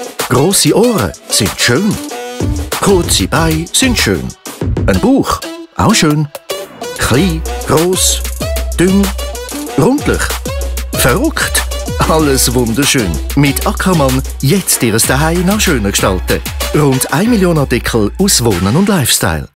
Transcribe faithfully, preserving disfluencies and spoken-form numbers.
Grosse Ohren sind schön. Kurze Beine sind schön. Ein Bauch, auch schön. Klein, gross, dünn, rundlich. Verrückt. Alles wunderschön. Mit Ackermann jetzt Ihres Zuhause noch schöner gestalten. Rund eine Million Artikel aus Wohnen und Lifestyle.